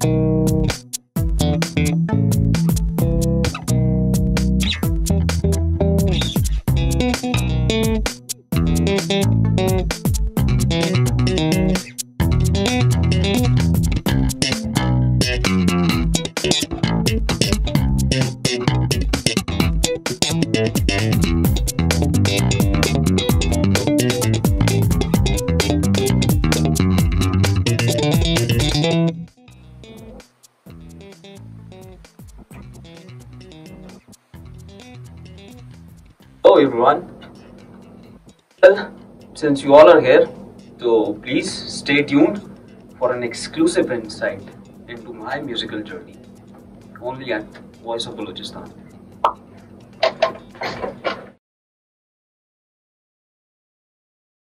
Hello everyone. Well, since you all are here, so please stay tuned for an exclusive insight into my musical journey only at Voice of Balochistan.